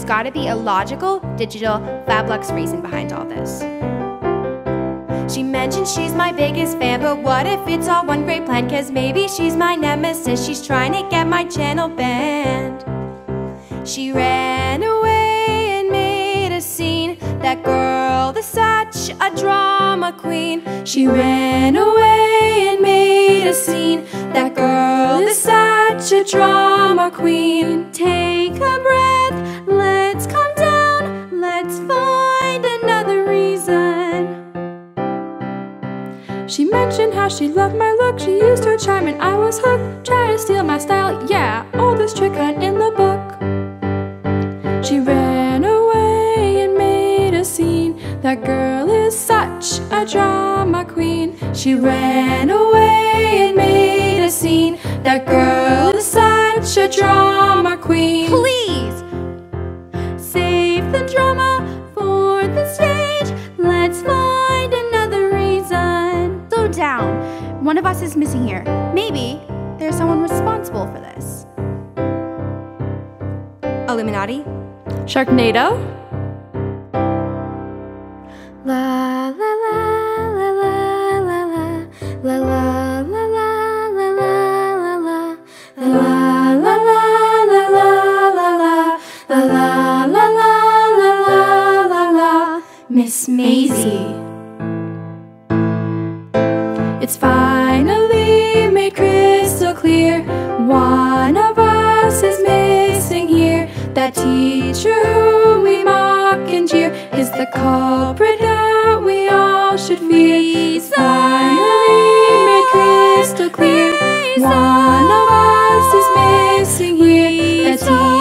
there's gotta be a logical, digital, Fablux reason behind all this. She mentioned she's my biggest fan, but what if it's all one great plan? Cause maybe she's my nemesis, she's trying to get my channel banned. She ran away and made a scene. That girl is such a drama queen. She ran away and made a scene. That girl is such a drama queen. Take a breath, let's calm down, let's find another reason. She mentioned how she loved my look, she used her charm and I was hooked. Tried to steal my style, yeah, all this trick hunt in the book. She ran away and made a scene. That girl is such a drama queen. She ran away and made a scene. That girl is such a drama queen. Please save the drama for the stage. Let's find another reason. Slow down. One of us is missing here. Maybe there's someone responsible for this. Illuminati? Sharknado? La la la la la la la la la la la la la la la la la la la. Miss Maisie. It's finally made crystal clear. One of us is missing here. That teacher whom we mock and jeer is the culprit that we all should fear. It's finally made crystal clear. One of us is missing here. That